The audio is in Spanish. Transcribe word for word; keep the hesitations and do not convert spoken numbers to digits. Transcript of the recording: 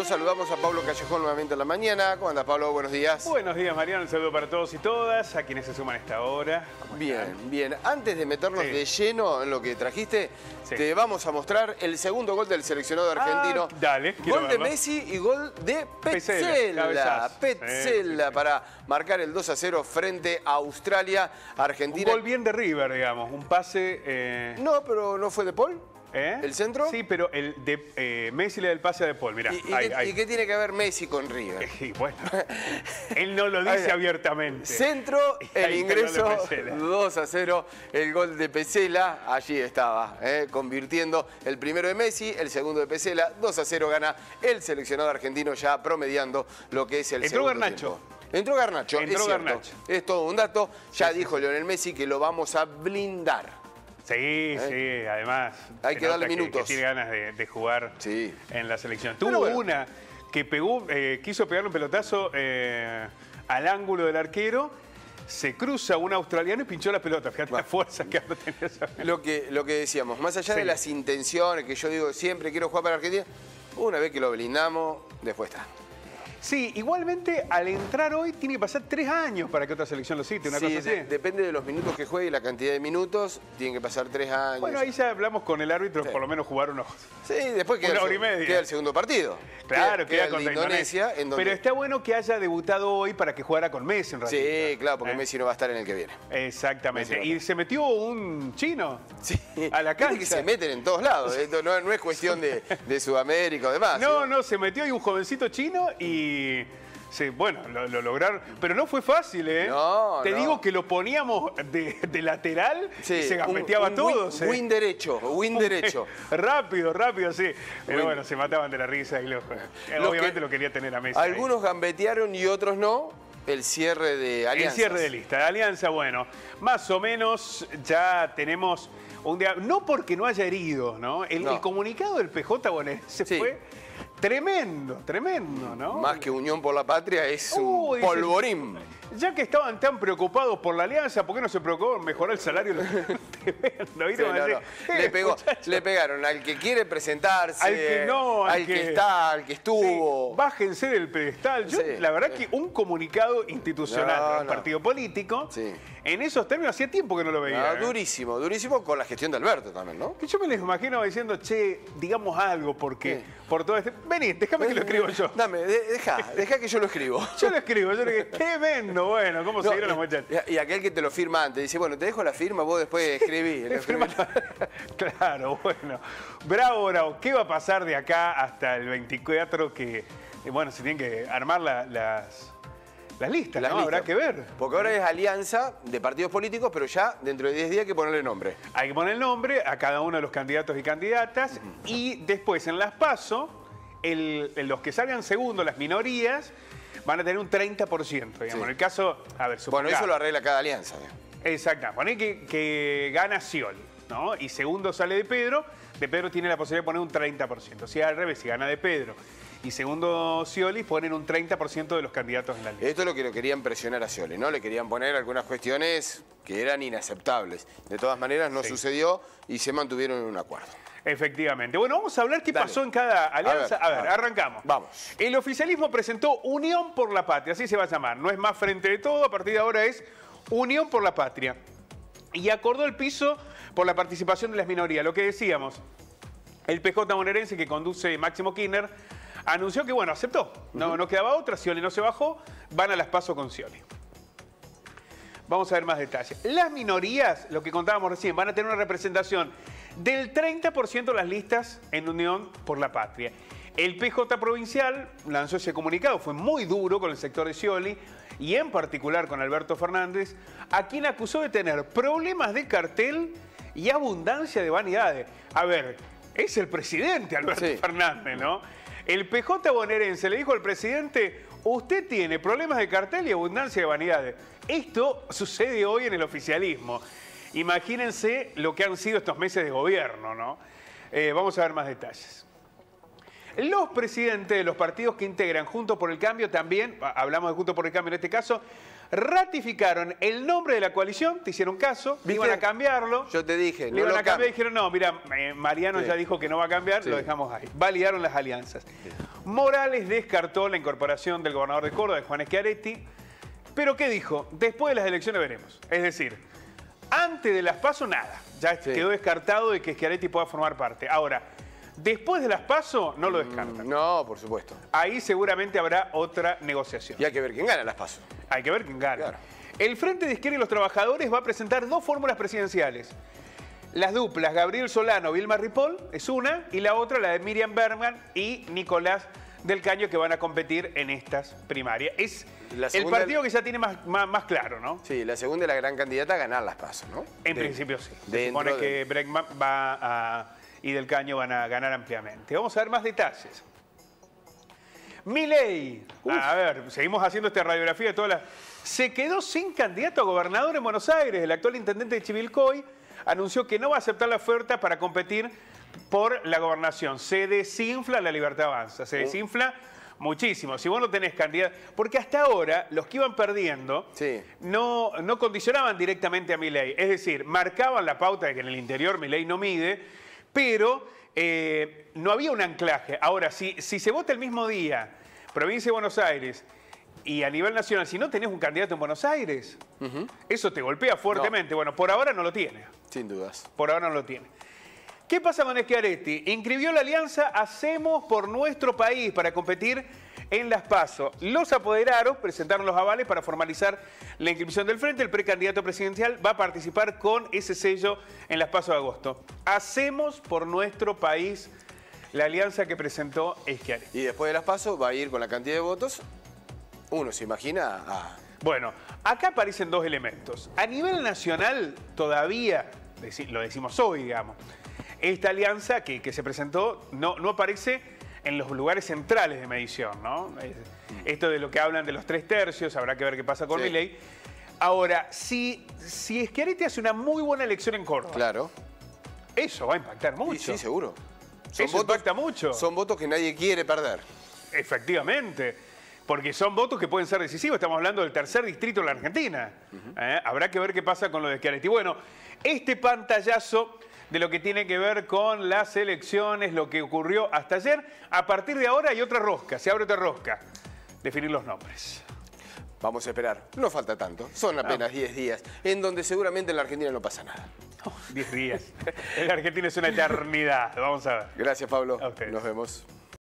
Lo saludamos a Pablo Callejón nuevamente en la mañana. ¿Cómo andas, Pablo? Buenos días. Buenos días, Mariano. Un saludo para todos y todas, a quienes se suman a esta hora. Bien, bien. Antes de meternos sí. de lleno en lo que trajiste, sí. te vamos a mostrar el segundo gol del seleccionado argentino. Ah, dale, Gol de verlo. Messi y gol de Petzela, Petzela. cabezazo. Petzela Sí, sí. para marcar el dos a cero frente a Australia. Argentina. Un gol bien de River, digamos. Un pase... Eh... No, pero ¿no fue de Paul? ¿Eh? ¿El centro? Sí, pero el de eh, Messi le da el pase a De Paul, mirá. ¿Y, y, ahí, qué, ahí. ¿Y qué tiene que ver Messi con River? Y bueno, él no lo dice Ahí, abiertamente. Centro, Y el ahí ingreso, el gol de Petzela. dos a cero, el gol de Petzela, allí estaba, eh, convirtiendo el primero de Messi, el segundo de Petzela, dos a cero gana el seleccionado argentino ya promediando lo que es el Entró segundo Garnacho. tiempo. Entró Garnacho, Entró es cierto, Garnacho. es todo un dato, ya Sí, dijo sí, Lionel Messi que lo vamos a blindar. Sí, sí, además. Hay se que darle nota minutos. Que tiene ganas de, de jugar Sí. en la selección. Tuvo Pero bueno. una que pegó, eh, quiso pegarle un pelotazo eh, al ángulo del arquero, se cruza un australiano y pinchó la pelota. Fíjate la fuerza que ahora tenía esa pelota. Lo que, lo que decíamos, más allá Sí. de las intenciones, que yo digo siempre quiero jugar para Argentina, una vez que lo blindamos, después está. Sí, igualmente al entrar hoy tiene que pasar tres años para que otra selección lo cite, una Sí, cosa así. de- depende de los minutos que juegue y la cantidad de minutos, tienen que pasar tres años. Bueno, ahí ya hablamos con el árbitro, Sí. por lo menos jugar unos... Sí, después queda, una el, hora y media. queda el segundo partido. Claro, queda, el de contra Indonesia. En donde... Pero está bueno que haya debutado hoy para que jugara con Messi en realidad. Sí, claro, porque ¿Eh? Messi no va a estar en el que viene. Exactamente. Messi no Y se metió un chino Sí. a la Viste cancha. que se meten en todos lados. Esto no, no es cuestión de, de Sudamérica o demás. No, no, se metió ahí un jovencito chino y... Sí, bueno, lo, lo lograron. Pero no fue fácil, ¿eh? No, Te no. digo que lo poníamos de, de lateral Sí, y se un- gambeteaba un todos. Win, ¿eh? win derecho, win derecho. Rápido, rápido, sí. Pero Win. bueno, se mataban de la risa y lo, Los obviamente que- lo quería tener a Messi. ahí. Algunos gambetearon y otros no. El cierre de alianzas. El cierre de lista. De Alianza, bueno, más o menos ya tenemos un día. No porque no haya heridos, ¿no? El, No. el comunicado del P J bonaerense Sí. fue tremendo, tremendo, ¿no? Más que Unión por la Patria, es un Uh, dice, polvorín. Ya que estaban tan preocupados por la alianza, ¿por qué no se preocupó en mejorar el salario? Tremendo, ¿viste? Sí, no, no. Eh, Le, pegó, muchacho, le pegaron al que quiere presentarse, al que no, al, al que, está, al que estuvo. Sí, bájense del pedestal. Yo, Sí. la verdad que un comunicado institucional No, de un no. partido político, Sí. en esos términos hacía tiempo que no lo veía. Ah, ¿eh? durísimo, durísimo con la gestión de Alberto también, ¿no? Que yo me les imagino diciendo, che, digamos algo, porque Sí. por todo este... Vení, déjame que lo escribo yo. Dame, de- deja, deja que yo lo escribo. Yo lo escribo, yo le dije, tremendo, bueno, ¿cómo No, se dieron los y- muchachos? y, y aquel que te lo firma antes, dice, bueno, te dejo la firma, vos después escribí. lo escribí. Claro, bueno. Bravo, bravo. ¿Qué va a pasar de acá hasta el veinticuatro? Que, eh, bueno, se tienen que armar la- las, las listas, Las ¿no? listas. Habrá que ver. Porque ahora es alianza de partidos políticos, pero ya dentro de diez días hay que ponerle nombre. Hay que poner el nombre a cada uno de los candidatos y candidatas y después en las PASO, el- el- los que salgan segundo, las minorías, van a tener un treinta por ciento. Digamos. Sí. En el caso, a ver, Bueno, supongamos. eso lo arregla cada alianza. Exacto. Poné que, que gana Scioli, ¿no? Y segundo sale de Pedro. De Pedro tiene la posibilidad de poner un treinta por ciento. Si al revés, si gana de Pedro y segundo Scioli, ponen un treinta por ciento de los candidatos en la lista. Esto es lo que lo querían presionar a Scioli, ¿no? Le querían poner algunas cuestiones que eran inaceptables. De todas maneras, no Sí. sucedió y se mantuvieron en un acuerdo. Efectivamente. Bueno, vamos a hablar qué Dale. pasó en cada alianza. A ver, A ver, arrancamos. vamos. El oficialismo presentó Unión por la Patria, así se va a llamar. No es más Frente de Todo, a partir de ahora es Unión por la Patria. Y acordó el piso por la participación de las minorías. Lo que decíamos, el P J bonaerense que conduce Máximo Kirchner anunció que, bueno, aceptó. No, no quedaba otra, Scioli no se bajó, van a las PASO con Scioli. Vamos a ver más detalles. Las minorías, lo que contábamos recién, van a tener una representación del treinta por ciento de las listas en Unión por la Patria. El P J provincial lanzó ese comunicado, fue muy duro con el sector de Scioli y en particular con Alberto Fernández, a quien acusó de tener problemas de cartel y abundancia de vanidades. A ver, es el presidente Alberto Sí. Fernández, ¿no? El P J bonaerense le dijo al presidente, usted tiene problemas de cartel y abundancia de vanidades. Esto sucede hoy en el oficialismo. Imagínense lo que han sido estos meses de gobierno, ¿no? Eh, vamos a ver más detalles. Los presidentes de los partidos que integran Juntos por el Cambio también, hablamos de Juntos por el Cambio en este caso, ratificaron el nombre de la coalición, te hicieron caso, ¿Viste? iban a cambiarlo. Yo te dije, Le no iban lo a cambiar y cambio. dijeron, no, mira, eh, Mariano Sí. ya dijo que no va a cambiar, Sí. lo dejamos ahí. Validaron las alianzas. Morales descartó la incorporación del gobernador de Córdoba, de Juan Schiaretti. Pero ¿qué dijo? Después de las elecciones veremos. Es decir, antes de las PASO nada. Ya sí. quedó descartado de que Schiaretti pueda formar parte. Ahora, después de las PASO no lo descartan. Mm, no, por supuesto. Ahí seguramente habrá otra negociación. Y hay que ver quién gana las PASO. Hay que ver quién gana. Claro. El Frente de Izquierda y los Trabajadores va a presentar dos fórmulas presidenciales. Las duplas Gabriel Solano, Vilma Ripoll es una, y la otra la de Miriam Bergman y Nicolás del Caño, que van a competir en estas primarias. Es segunda, el partido que ya tiene más, más, más claro, ¿no? Sí, la segunda es la gran candidata a ganar las PASO, ¿no? En de, principio sí. Se supone de... que Bergman va a, y del Caño van a ganar ampliamente. Vamos a ver más detalles. Milei, a ver, seguimos haciendo esta radiografía de todas las... Se quedó sin candidato a gobernador en Buenos Aires. El actual intendente de Chivilcoy anunció que no va a aceptar la oferta para competir por la gobernación. Se desinfla la Libertad Avanza, se desinfla muchísimo. Si vos no tenés candidato... Porque hasta ahora los que iban perdiendo sí. no, no condicionaban directamente a Milei. Es decir, marcaban la pauta de que en el interior Milei no mide, pero eh, no había un anclaje. Ahora, si, si se vota el mismo día, provincia de Buenos Aires, y a nivel nacional, si no tenés un candidato en Buenos Aires, uh-huh. eso te golpea fuertemente. No. Bueno, por ahora no lo tiene. Sin dudas. Por ahora no lo tiene. ¿Qué pasa con Schiaretti? Inscribió la alianza Hacemos por Nuestro País para competir en las PASO. Los apoderados presentaron los avales para formalizar la inscripción del frente. El precandidato presidencial va a participar con ese sello en las PASO de agosto. Hacemos por Nuestro País, la alianza que presentó Schiaretti. Y después de las PASO va a ir con la cantidad de votos. Uno se imagina a... Bueno, acá aparecen dos elementos. A nivel nacional, todavía, lo decimos hoy, digamos, esta alianza que, que se presentó no, no aparece en los lugares centrales de medición, ¿no? Esto de lo que hablan de los tres tercios, habrá que ver qué pasa con sí. Milei. Ahora, si, si Schiaretti hace una muy buena elección en Córdoba, claro, eso va a impactar mucho. Sí, sí, seguro. Son eso votos, impacta mucho. Son votos que nadie quiere perder. Efectivamente. Porque son votos que pueden ser decisivos. Estamos hablando del tercer distrito de la Argentina. Uh-huh. ¿Eh? Habrá que ver qué pasa con lo de Schiaretti. Bueno, este pantallazo de lo que tiene que ver con las elecciones, lo que ocurrió hasta ayer. A partir de ahora hay otra rosca, se abre otra rosca. Definir los nombres. Vamos a esperar. No falta tanto. Son apenas diez no. días, en donde seguramente en la Argentina no pasa nada. diez días. En la Argentina es una eternidad. Vamos a ver. Gracias, Pablo. Nos vemos.